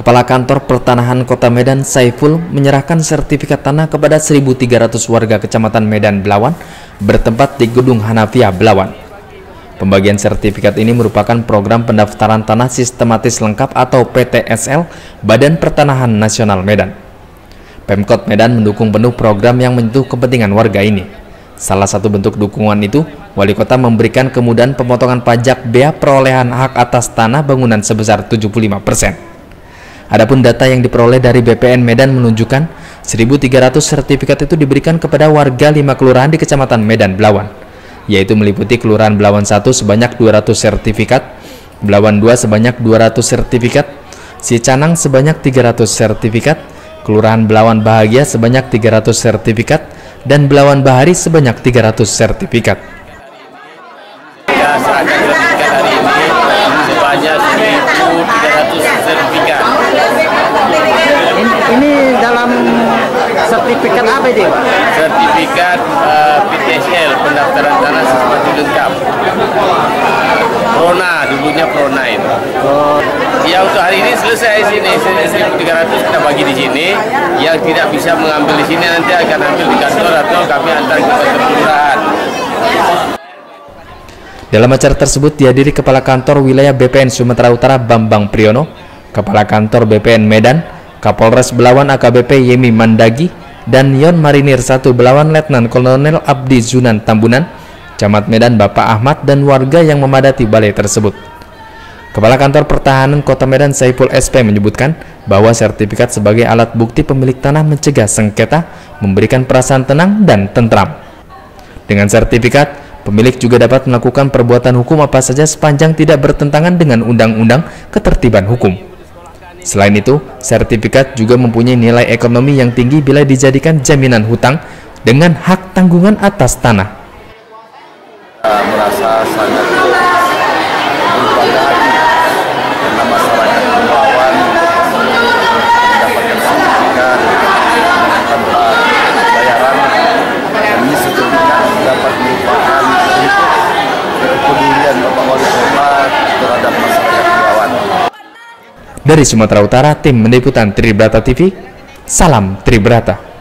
Kepala Kantor Pertanahan Kota Medan Saiful menyerahkan sertifikat tanah kepada 1.300 warga Kecamatan Medan Belawan bertempat di Gedung Hanafiah Belawan. Pembagian sertifikat ini merupakan program pendaftaran tanah sistematis lengkap atau PTSL Badan Pertanahan Nasional Medan. Pemkot Medan mendukung penuh program yang menyentuh kepentingan warga ini. Salah satu bentuk dukungan itu, Wali Kota memberikan kemudahan pemotongan pajak bea perolehan hak atas tanah bangunan sebesar 75%. Adapun data yang diperoleh dari BPN Medan menunjukkan 1.300 sertifikat itu diberikan kepada warga 5 kelurahan di Kecamatan Medan Belawan, yaitu meliputi Kelurahan Belawan 1 sebanyak 200 sertifikat, Belawan 2 sebanyak 200 sertifikat, Cicanang sebanyak 300 sertifikat, Kelurahan Belawan Bahagia sebanyak 300 sertifikat, dan Belawan Bahari sebanyak 300 sertifikat. Ya, serahkan sertifikat hari ini sebanyak 1.300 sertifikat. Ini dalam sertifikat apa ini, Pak? Sertifikat PTSL, pendaftaran tanah sistematis lengkap. Prona, dulunya Prona itu. Ya, untuk hari ini selesai sini, 1.300 kita bagi di sini. Yang tidak bisa mengambil di sini nanti akan ambil di kantor atau kami antar ke kantor kelurahan. Dalam acara tersebut dihadiri Kepala Kantor Wilayah BPN Sumatera Utara Bambang Priyono, Kepala Kantor BPN Medan, Kapolres Belawan AKBP Yemi Mandagi, dan Yon Marinir 1 Belawan Letnan Kolonel Abdi Zunan Tambunan, Camat Medan Bapak Ahmad, dan warga yang memadati balai tersebut. Kepala Kantor Pertahanan Kota Medan Saiful SP menyebutkan bahwa sertifikat sebagai alat bukti pemilik tanah mencegah sengketa, memberikan perasaan tenang dan tentram. Dengan sertifikat, pemilik juga dapat melakukan perbuatan hukum apa saja sepanjang tidak bertentangan dengan undang-undang ketertiban hukum. Selain itu, sertifikat juga mempunyai nilai ekonomi yang tinggi bila dijadikan jaminan hutang dengan hak tanggungan atas tanah. Merasa sangat berbangga karena masyarakat Belawan mendapatkan sertifikat tanpa bayaran, dan ini sebetulnya dapat merupakan kepedulian Bapak Wali Kota terhadap masyarakat Belawan. Dari Sumatera Utara, tim Meliputan Tribrata TV, salam Tribrata.